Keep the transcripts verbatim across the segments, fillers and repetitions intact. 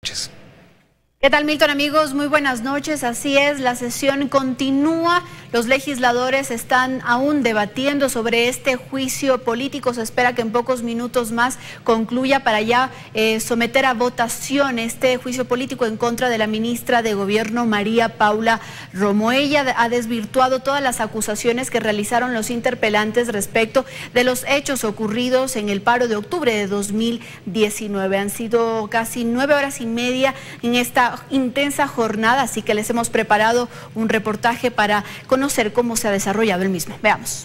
Noches. ¿Qué tal, Milton? Amigos, muy buenas noches. Así es, la sesión continúa. Los legisladores están aún debatiendo sobre este juicio político. Se espera que en pocos minutos más concluya para ya eh, someter a votación este juicio político en contra de la ministra de Gobierno, María Paula Romo. Ella ha desvirtuado todas las acusaciones que realizaron los interpelantes respecto de los hechos ocurridos en el paro de octubre de dos mil diecinueve. Han sido casi nueve horas y media en esta intensa jornada, así que les hemos preparado un reportaje para conocer cómo se ha desarrollado el mismo. Veamos.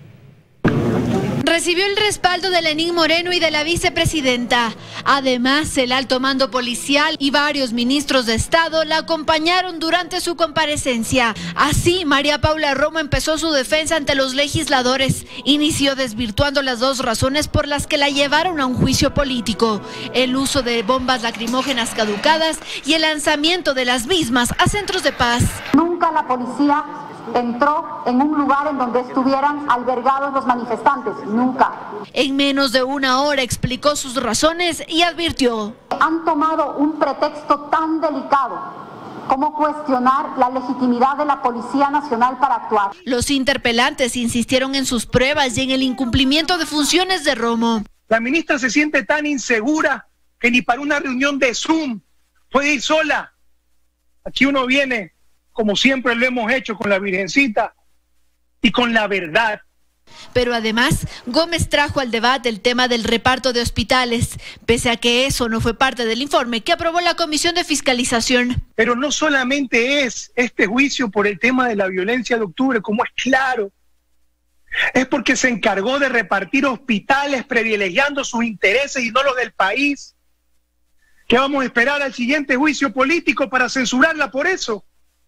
Recibió el respaldo de Lenín Moreno y de la vicepresidenta. Además, el alto mando policial y varios ministros de Estado la acompañaron durante su comparecencia. Así, María Paula Romo empezó su defensa ante los legisladores. Inició desvirtuando las dos razones por las que la llevaron a un juicio político: el uso de bombas lacrimógenas caducadas y el lanzamiento de las mismas a centros de paz. Nunca la policía entró en un lugar en donde estuvieran albergados los manifestantes, nunca. En menos de una hora explicó sus razones y advirtió: han tomado un pretexto tan delicado como cuestionar la legitimidad de la Policía Nacional para actuar. Los interpelantes insistieron en sus pruebas y en el incumplimiento de funciones de Romo. La ministra se siente tan insegura que ni para una reunión de Zoom puede ir sola. Aquí uno viene, como siempre lo hemos hecho, con la Virgencita y con la verdad. Pero además, Gómez trajo al debate el tema del reparto de hospitales, pese a que eso no fue parte del informe que aprobó la Comisión de Fiscalización. Pero no solamente es este juicio por el tema de la violencia de octubre, como es claro, es porque se encargó de repartir hospitales privilegiando sus intereses y no los del país. ¿Qué vamos a esperar al siguiente juicio político para censurarla por eso?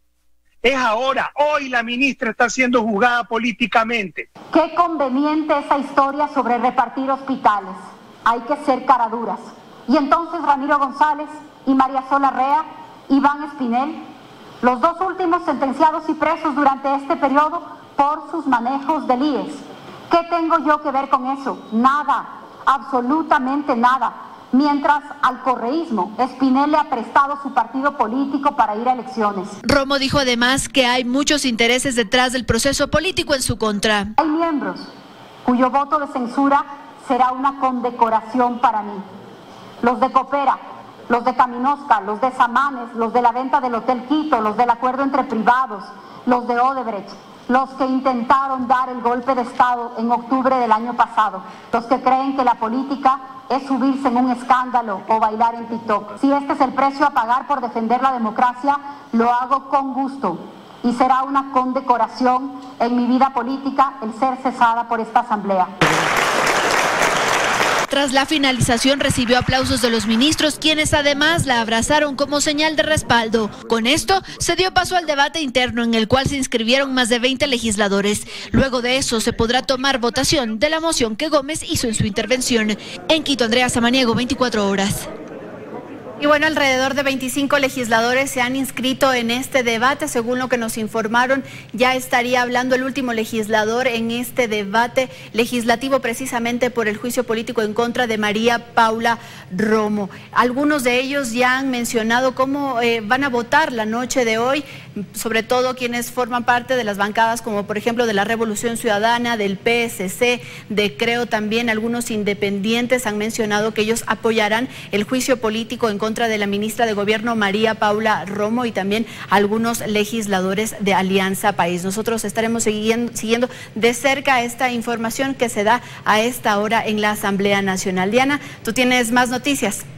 Es ahora, hoy la ministra está siendo juzgada políticamente. Qué conveniente esa historia sobre repartir hospitales. Hay que ser caraduras. Y entonces Ramiro González y María Sola Rea, Iván Espinel, los dos últimos sentenciados y presos durante este periodo por sus manejos del I E S. ¿Qué tengo yo que ver con eso? Nada, absolutamente nada. Mientras al correísmo, Espinel le ha prestado su partido político para ir a elecciones. Romo dijo además que hay muchos intereses detrás del proceso político en su contra. Hay miembros cuyo voto de censura será una condecoración para mí. Los de Coopera, los de Caminosca, los de Samanes, los de la venta del Hotel Quito, los del acuerdo entre privados, los de Odebrecht, los que intentaron dar el golpe de Estado en octubre del año pasado, los que creen que la política es subirse en un escándalo o bailar en TikTok. Si este es el precio a pagar por defender la democracia, lo hago con gusto y será una condecoración en mi vida política el ser cesada por esta asamblea. Tras la finalización recibió aplausos de los ministros, quienes además la abrazaron como señal de respaldo. Con esto se dio paso al debate interno en el cual se inscribieron más de veinte legisladores. Luego de eso se podrá tomar votación de la moción que Gómez hizo en su intervención. En Quito, Andrea Samaniego, veinticuatro horas. Y bueno, alrededor de veinticinco legisladores se han inscrito en este debate. Según lo que nos informaron, ya estaría hablando el último legislador en este debate legislativo precisamente por el juicio político en contra de María Paula Romo. Algunos de ellos ya han mencionado cómo eh, van a votar la noche de hoy, sobre todo quienes forman parte de las bancadas como por ejemplo de la Revolución Ciudadana, del P S C, de Creo también. Algunos independientes han mencionado que ellos apoyarán el juicio político en contra de la ministra de Gobierno, María Paula Romo, y también algunos legisladores de Alianza País. Nosotros estaremos siguiendo, siguiendo de cerca esta información que se da a esta hora en la Asamblea Nacional. Diana, tú tienes más noticias.